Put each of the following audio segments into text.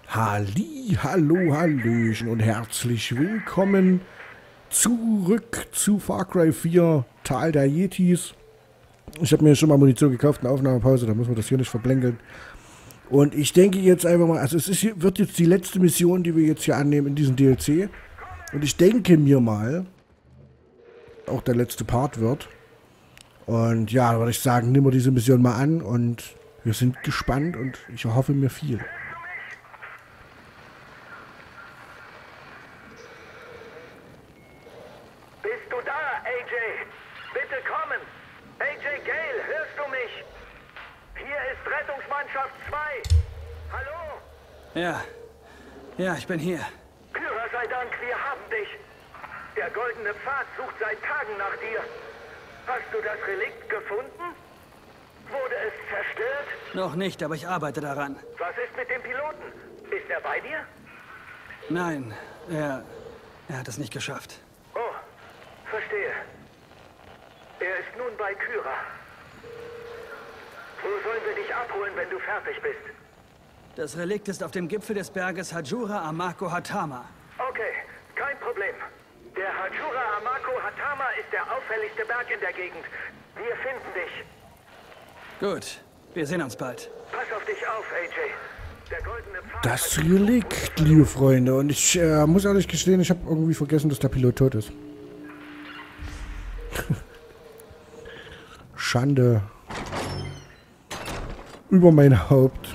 Hallo, Hallöchen und herzlich willkommen zurück zu Far Cry 4, Tal der Yetis. Ich habe mir schon mal Munition gekauft, eine Aufnahmepause, da muss man das hier nicht verplänkeln. Und ich denke jetzt einfach mal, also wird jetzt die letzte Mission, die wir jetzt hier annehmen in diesem DLC. Und ich denke mir mal, auch der letzte Part wird. Und ja, da würde ich sagen, nehmen wir diese Mission mal an und wir sind gespannt und ich hoffe mir viel. Bist du da, AJ? Bitte kommen! AJ Gale, hörst du mich? Hier ist Rettungsmannschaft 2. Hallo? Ja, ich bin hier. Kyra sei Dank, wir haben dich. Der goldene Pfad sucht seit Tagen nach dir. Hast du das Relikt gefunden? Wurde es zerstört? Noch nicht, aber ich arbeite daran. Was ist mit dem Piloten? Ist er bei dir? Nein, er hat es nicht geschafft. Oh, verstehe. Er ist nun bei Kyra. Wo sollen wir dich abholen, wenn du fertig bist? Das Relikt ist auf dem Gipfel des Berges Hajura Amako Hatama. Okay, kein Problem. Der Hajura Amako Hatama ist der auffälligste Berg in der Gegend. Wir finden dich. Gut, wir sehen uns bald. Pass auf dich auf, AJ. Der goldene Pfad Das Relikt, liebe Freunde. Und ich muss ehrlich gestehen, ich habe irgendwie vergessen, dass der Pilot tot ist. Schande. Über mein Haupt.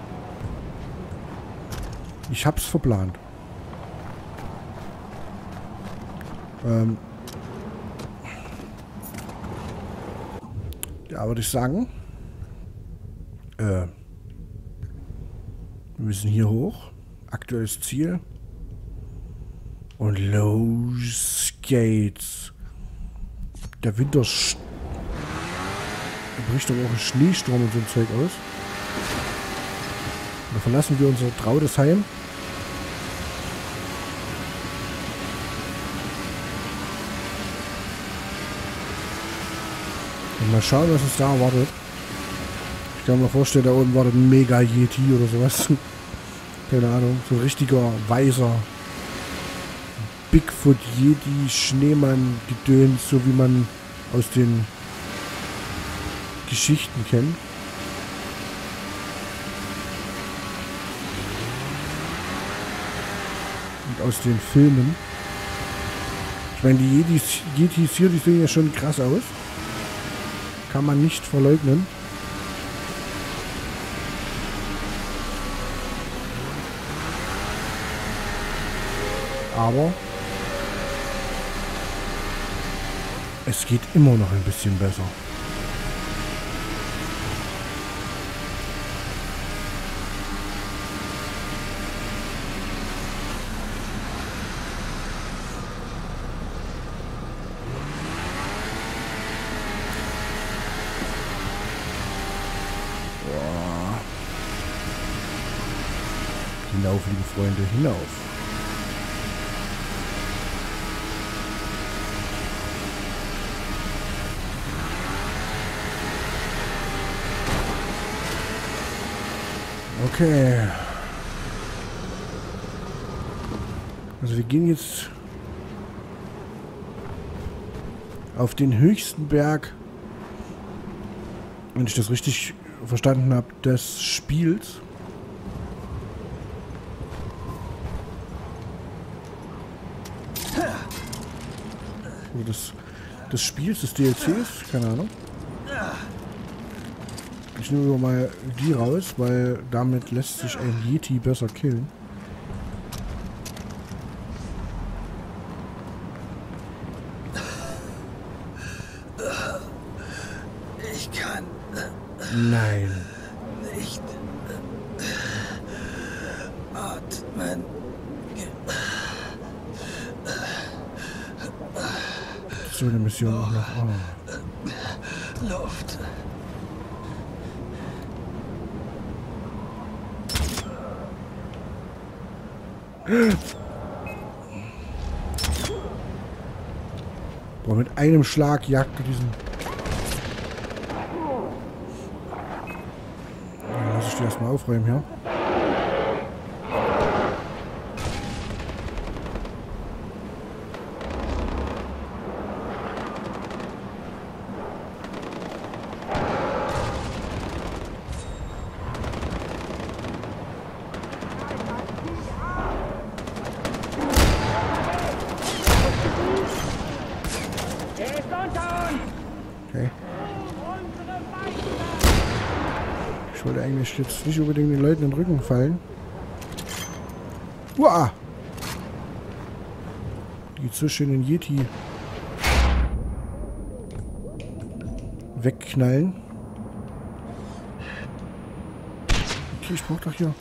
Ich hab's verplant. Ja, würde ich sagen. Wir müssen hier hoch. Aktuelles Ziel. Und los geht's. Der Winter bricht aber auch ein Schneesturm und so ein Zeug aus. Da verlassen wir unser trautes Heim. Und mal schauen, was uns da erwartet. Ich kann mir vorstellen, da oben wartet ein Mega-Yeti oder sowas. Keine Ahnung. So ein richtiger, weißer Bigfoot-Yeti-Schneemann-Gedöns, so wie man aus den Geschichten kennt. Und aus den Filmen. Ich meine, die Yetis hier, die sehen ja schon krass aus. Kann man nicht verleugnen. Aber es geht immer noch ein bisschen besser. Hinauf, liebe Freunde, hinauf. Okay. Also wir gehen jetzt auf den höchsten Berg, wenn ich das richtig verstanden habe, des Spiels. Oder des Spiels, des DLCs, keine Ahnung. Ich nehme mal die raus, weil damit lässt sich ein Yeti besser killen. Ich kann Nein. nicht atmen. So eine Mission auch noch. Oh. Luft. Boah, mit einem Schlag jagt er diesen. Ja, lass ich die erstmal aufräumen hier. Ich wollte eigentlich jetzt nicht unbedingt den Leuten in den Rücken fallen. Uah! Die so schön den Yeti wegknallen. Okay, ich brauche doch hier.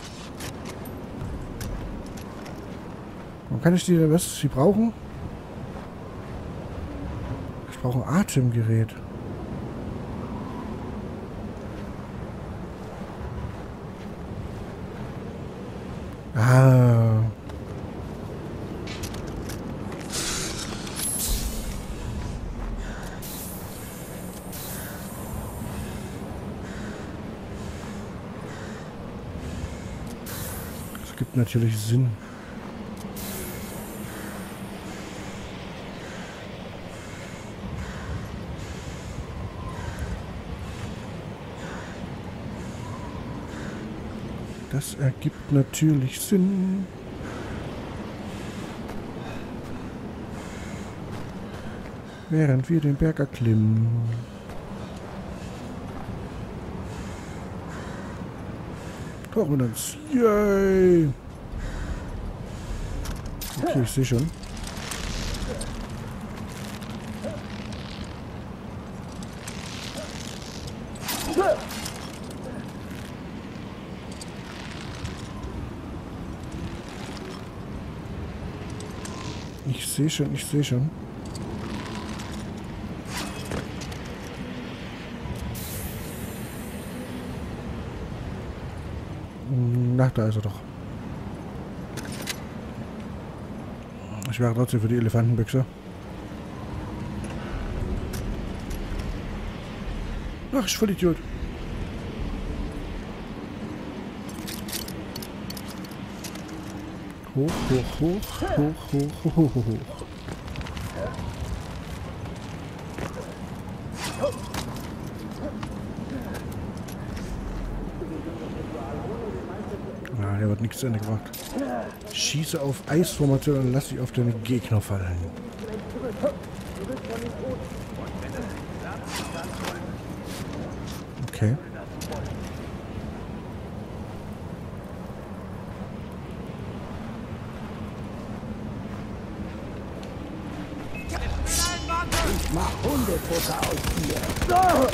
Warum kann ich die, was sie brauchen? Ich brauche ein Atemgerät. Ah. Das gibt natürlich Sinn. Das ergibt natürlich Sinn. Während wir den Berg erklimmen. Tauchen wir uns. Yay! Okay, ich sehe schon. Ich sehe schon. Na, da ist er doch. Ich wäre trotzdem für die Elefantenbüchse. Ach, ich voll Idiot. Hoch, hoch, hoch, hoch, hoch, hoch, hoch, hoch. Ah, der wird nichts zu Ende gebracht. Schieße auf Eisformation und lass dich auf deine Gegner fallen. Okay. Mach Hundefutter aus dir.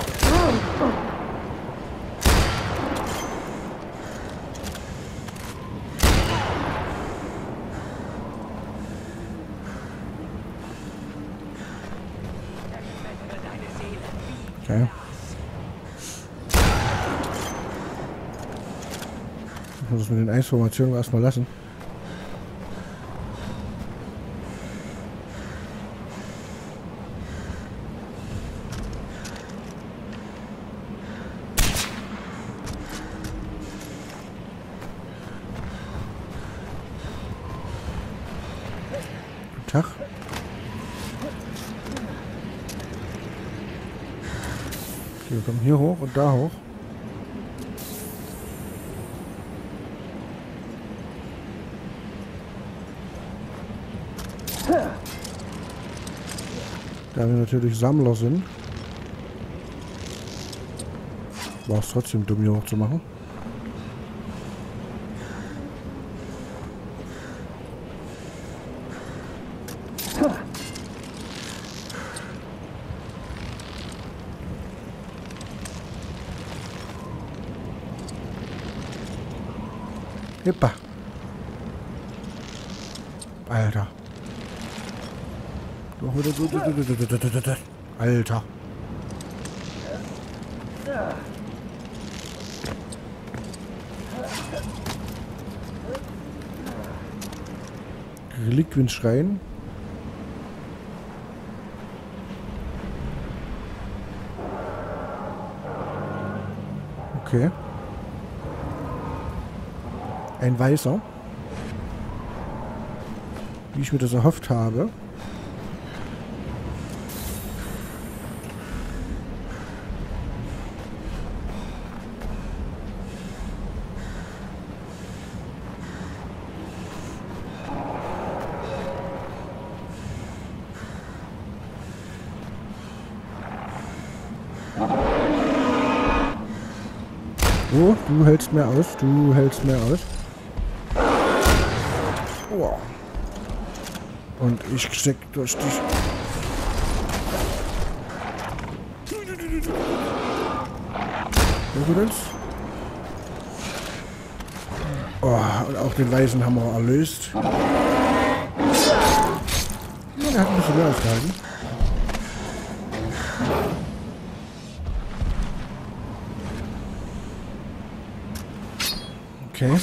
Okay. Ich muss das mit den Eisformationen erstmal lassen. Tag. Okay, wir kommen hier hoch und da hoch. Da wir natürlich Sammler sind, war es trotzdem dumm, hier hoch zu machen. Hippa. Alter. Doch wieder so. Alter. Reliquienschrein. Okay. Ein weißer. Wie ich mir das erhofft habe. Oh, du hältst mehr aus, du hältst mehr aus. Oh. Und ich steck durch dich. Übrigens. Oh, und auch den Weißen haben wir erlöst. Ja, der hat ein bisschen mehr ausgehalten. Okay.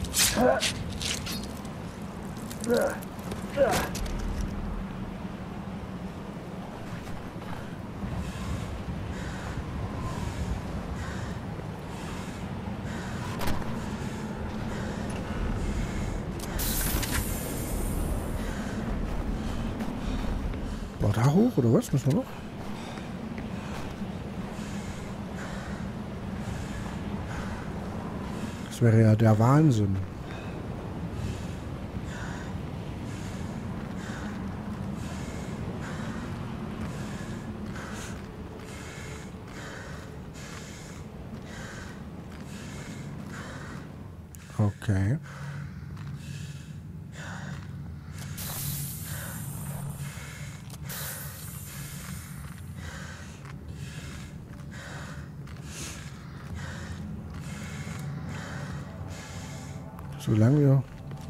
War da hoch oder was? Müssen wir noch? Das wäre ja der Wahnsinn. Okay. Solange wir...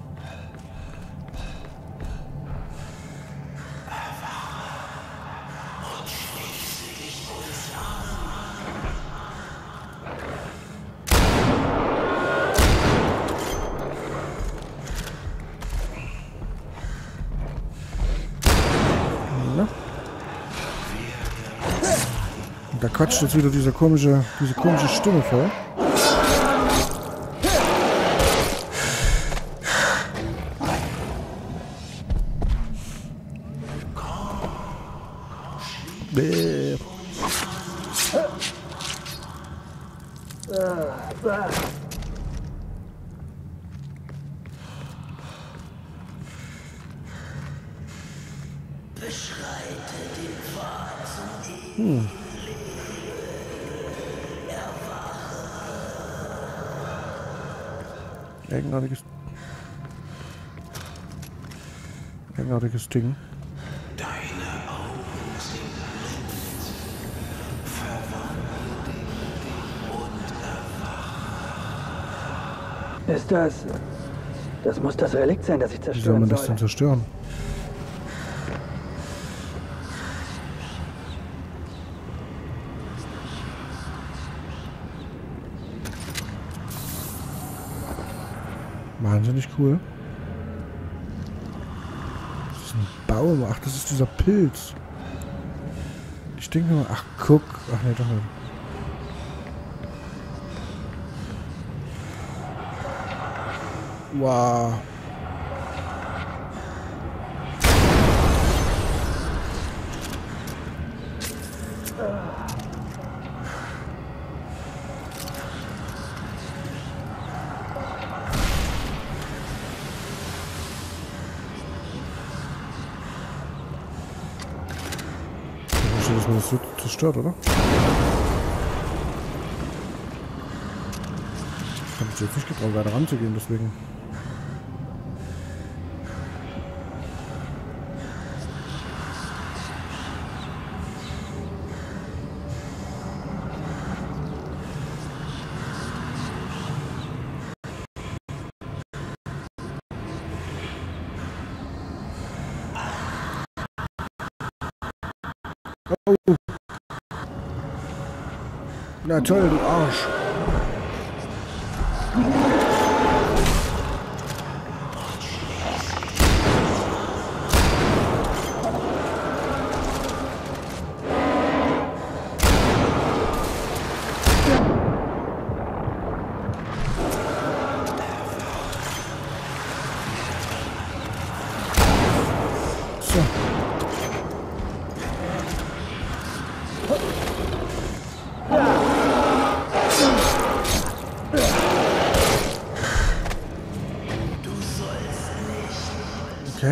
Und da quatscht jetzt wieder diese komische Stimme vor. Eigenartiges Ding. Deine Augen sind blind. Verwandle dich und erwache. Ist das... Das muss das Relikt sein, das ich Wie soll zerstören man soll. das denn zerstören? Wahnsinnig cool. Das ist ein Baum. Ach, das ist dieser Pilz. Ich denke nur, ach guck. Ach nee, doch nicht. Wow. Dass man das so zerstört, oder? Ich habe mich jetzt nicht getraut, weiter ranzugehen, deswegen. Oh. Na toll, du Arsch. So. Okay.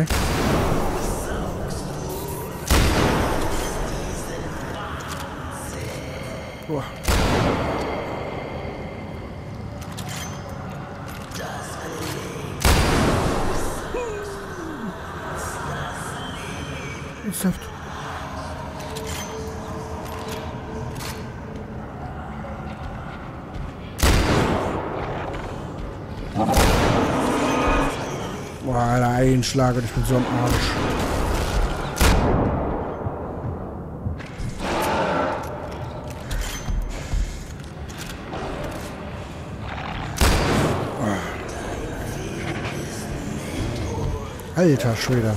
Boah. Ernsthaft? Boah, Alter, Einschlag und ich bin so am Arsch. Alter Schwede.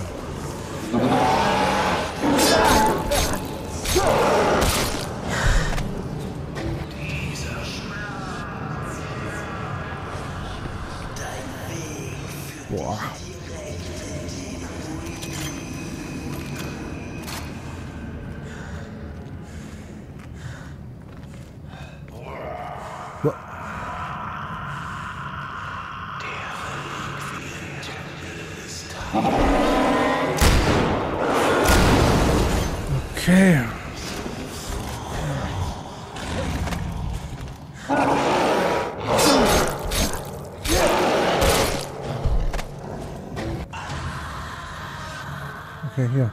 Boah. Okay. Okay, hier.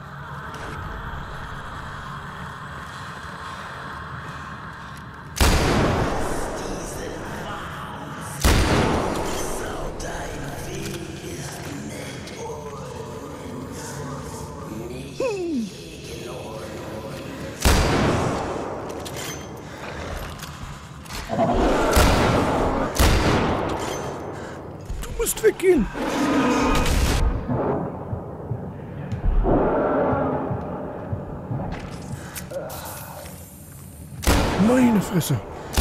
Du musst weggehen. Meine Fresse.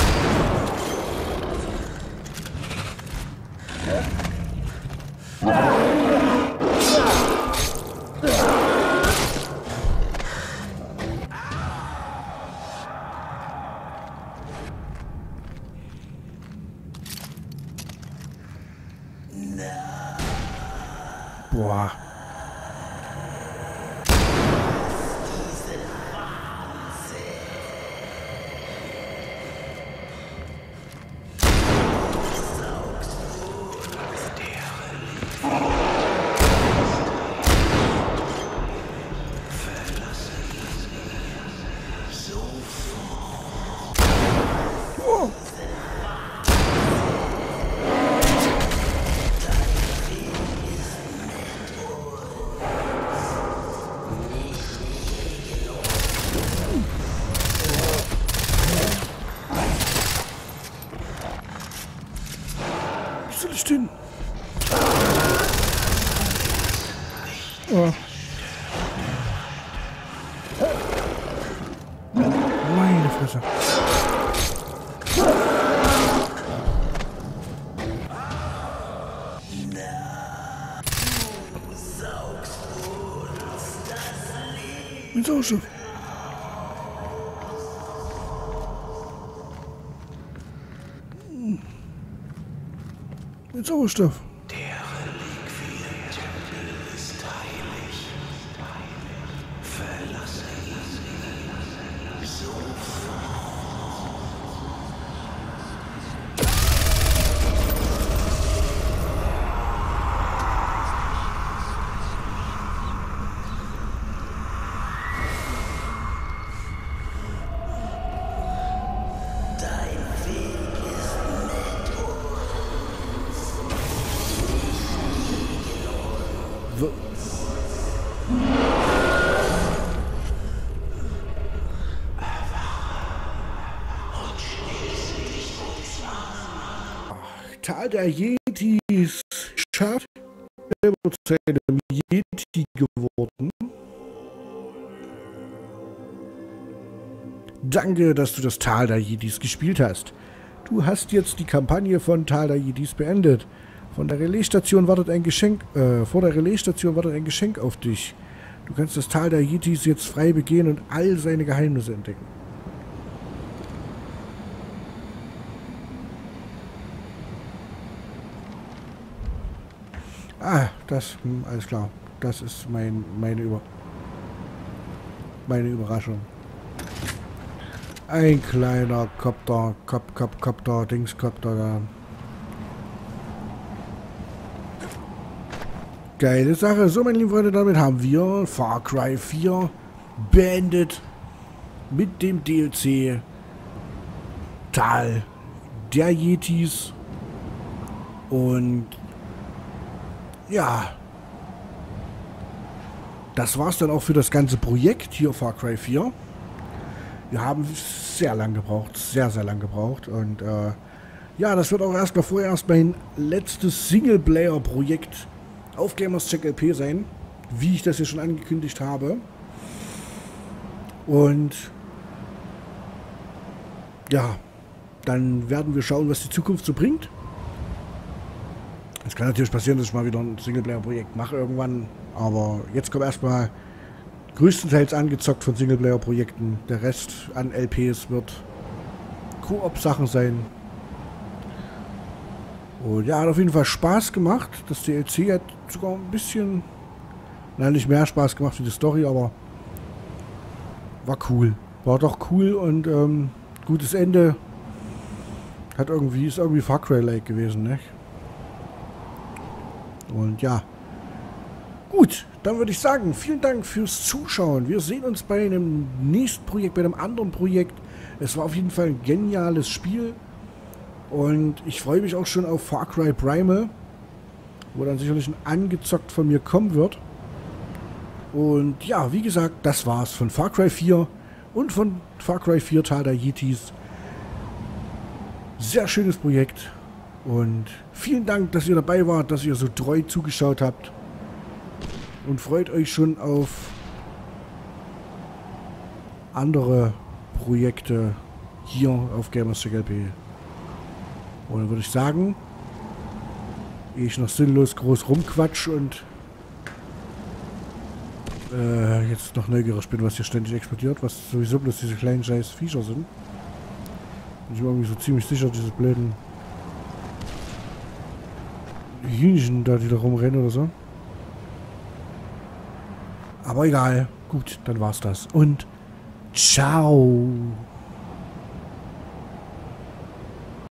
Boah. Was soll ich denn? Oh. Meine Fresse. Mein Sauerstoff. Mein Sauerstoff. Der Reliquientempel ist heilig. Verlasse ihn sofort. Tal der Yetis. Schad selber zu einem Yeti geworden. Danke, dass du das Tal der Yetis gespielt hast. Du hast jetzt die Kampagne von Tal der Yetis beendet. Von der Relaisstation wartet ein Geschenk, vor der Relaisstation wartet ein Geschenk auf dich. Du kannst das Tal der Yetis jetzt frei begehen und all seine Geheimnisse entdecken. Ah, das, alles klar. Das ist meine Überraschung. Ein kleiner Kopter, Dingskopter da. Geile Sache. So, meine lieben Freunde, damit haben wir Far Cry 4 beendet mit dem DLC Tal der Yetis. Und ja, das war's dann auch für das ganze Projekt hier Far Cry 4. Wir haben sehr lang gebraucht, sehr, sehr lang gebraucht. Und ja, das wird auch vorerst mein letztes Singleplayer-Projekt auf Gamerscheck LP sein, wie ich das hier schon angekündigt habe. Und ja, dann werden wir schauen, was die Zukunft so bringt. Es kann natürlich passieren, dass ich mal wieder ein Singleplayer-Projekt mache irgendwann, aber jetzt kommt erstmal größtenteils angezockt von Singleplayer-Projekten. Der Rest an LPs wird Koop-Sachen sein. Und ja, hat auf jeden Fall Spaß gemacht. Das DLC hat sogar ein bisschen, nein, nicht mehr Spaß gemacht wie die Story, aber war cool. War doch cool und gutes Ende. Ist irgendwie Far Cry-like gewesen, ne? Und ja. Gut, dann würde ich sagen, vielen Dank fürs Zuschauen. Wir sehen uns bei einem nächsten Projekt, bei einem anderen Projekt. Es war auf jeden Fall ein geniales Spiel. Und ich freue mich auch schon auf Far Cry Primal, wo dann sicherlich ein angezockt von mir kommen wird. Und ja, wie gesagt, das war's von Far Cry 4 und von Far Cry 4 Tal der Yetis. Sehr schönes Projekt. Und vielen Dank, dass ihr dabei wart, dass ihr so treu zugeschaut habt. Und freut euch schon auf andere Projekte hier auf Gamerscheck LP. Und dann würde ich sagen, ehe ich noch sinnlos groß rumquatsch und jetzt noch neugierig bin, was hier ständig explodiert, was sowieso bloß diese kleinen scheiß Viecher sind. Bin ich mir irgendwie so ziemlich sicher, diese blöden Hühnchen da, die da rumrennen oder so. Aber egal. Gut, dann war's das. Und ciao.